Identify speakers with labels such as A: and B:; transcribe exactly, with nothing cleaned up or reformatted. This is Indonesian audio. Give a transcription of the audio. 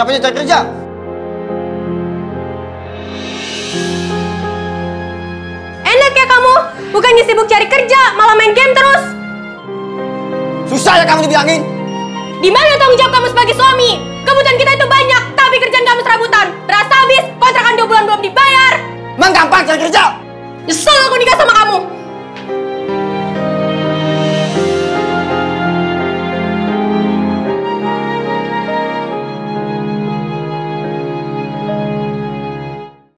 A: Capeknya cari kerja.
B: Enak ya kamu? Bukannya sibuk cari kerja, malah main game terus.
A: Susah ya kamu dibilangin.
B: Di mana tanggung jawab kamu sebagai suami? Kebutuhan kita itu banyak, tapi kerjaan kamu serabutan. Berasa habis, kontrakan dua bulan belum dibayar.
A: Emang gampang cari kerja?
B: Nyesel